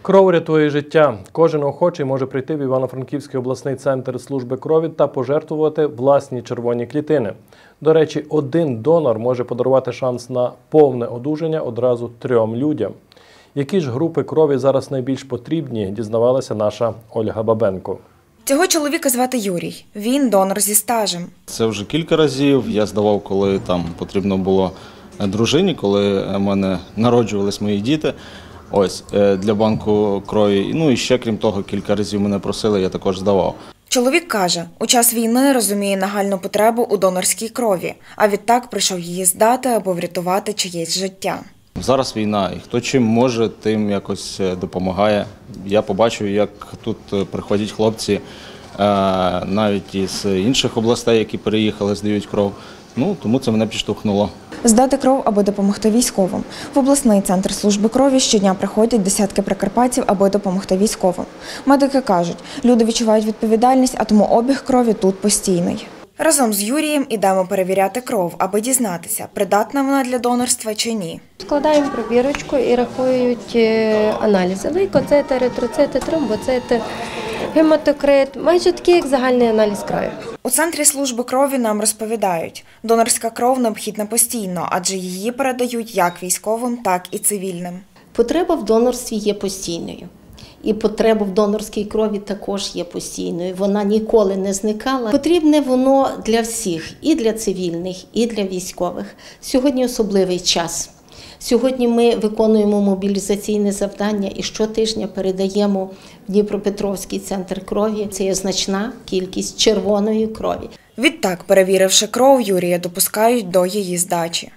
Кров рятує життя. Кожен охочий може прийти в Івано-Франківський обласний центр служби крові та пожертвувати власні червоні клітини. До речі, один донор може подарувати шанс на повне одужання одразу 3 людям. Які ж групи крові зараз найбільш потрібні, дізнавалася наша Ольга Бабенко. Цього чоловіка звати Юрій. Він донор зі стажем. Це вже кілька разів. Я здавав, коли там потрібно було дружині, коли в мене народжувались мої діти. Ось, для банку крові. Ну і ще, крім того, кілька разів мене просили, я також здавав. Чоловік каже, у час війни розуміє нагальну потребу у донорській крові, а відтак прийшов її здати або врятувати чиєсь життя. Зараз війна, і хто чим може, тим якось допомагає. Я побачив, як тут приходять хлопці навіть із інших областей, які переїхали, здають кров. Ну, тому це мене підштовхнуло. Здати кров або допомогти військовим. В обласний центр служби крові щодня приходять десятки прикарпатців, аби допомогти військовим. Медики кажуть, люди відчувають відповідальність, а тому обіг крові тут постійний. Разом з Юрієм ідемо перевіряти кров, аби дізнатися, придатна вона для донорства чи ні. Складаємо пробірочку і рахують аналізи. Лейкоцити, еритроцити, тромбоцити, гематокрит. Майже такий, як загальний аналіз крові. У центрі служби крові нам розповідають, донорська кров необхідна постійно, адже її передають як військовим, так і цивільним. Потреба в донорстві є постійною. І потреба в донорській крові також є постійною. Вона ніколи не зникала. Потрібне воно для всіх, і для цивільних, і для військових. Сьогодні особливий час. Сьогодні ми виконуємо мобілізаційне завдання і щотижня передаємо в Дніпропетровський центр крові. Це є значна кількість червоної крові. Відтак, перевіривши кров, Юрія допускають до її здачі.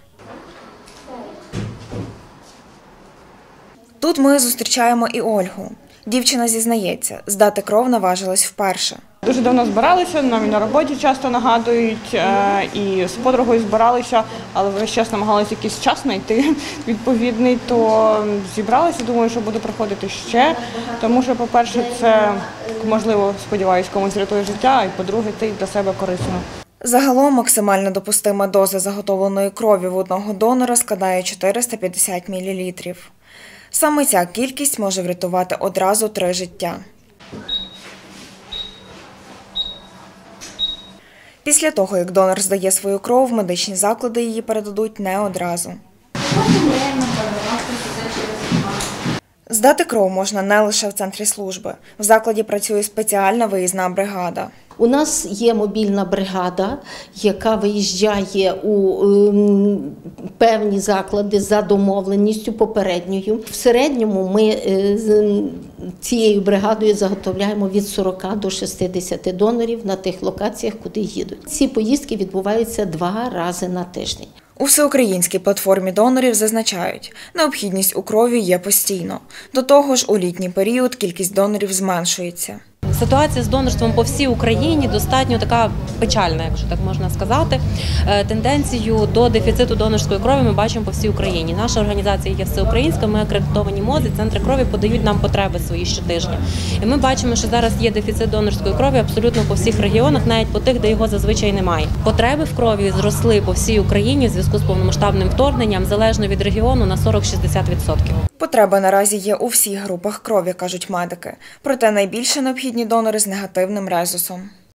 Тут ми зустрічаємо і Ольгу. Дівчина зізнається, здати кров наважилась вперше. Дуже давно збиралися, нам і на роботі часто нагадують, і з подругою збиралися, але весь час намагалися якийсь час знайти відповідний, то зібралися, думаю, що буду приходити ще, тому що, по-перше, це, можливо, сподіваюся, комусь рятує життя, і, по-друге, це і для себе корисно. Загалом максимальна допустима доза заготовленої крові в одного донора складає 450 мл. Саме ця кількість може врятувати одразу 3 життя. Після того, як донор здає свою кров, медичні заклади її передадуть не одразу. Здати кров можна не лише в центрі служби. В закладі працює спеціальна виїзна бригада. У нас є мобільна бригада, яка виїжджає у певні заклади за домовленістю попередньою. В середньому ми цією бригадою заготовляємо від 40 до 60 донорів на тих локаціях, куди їдуть. Ці поїздки відбуваються 2 рази на тиждень. У всеукраїнській платформі донорів зазначають, необхідність у крові є постійно. До того ж, у літній період кількість донорів зменшується. Ситуація з донорством по всій Україні достатньо така печальна, якщо так можна сказати. Тенденцію до дефіциту донорської крові ми бачимо по всій Україні. Наша організація є всеукраїнська, ми акредитовані МОЗ, і центри крові подають нам потреби свої щотижня. І ми бачимо, що зараз є дефіцит донорської крові абсолютно по всіх регіонах, навіть по тих, де його зазвичай немає. Потреби в крові зросли по всій Україні в зв'язку з повномасштабним вторгненням, залежно від регіону, на 40-60%. Потреба наразі є у всіх групах крові, кажуть медики. Проте найбільше необхідні донори з негативним резусом.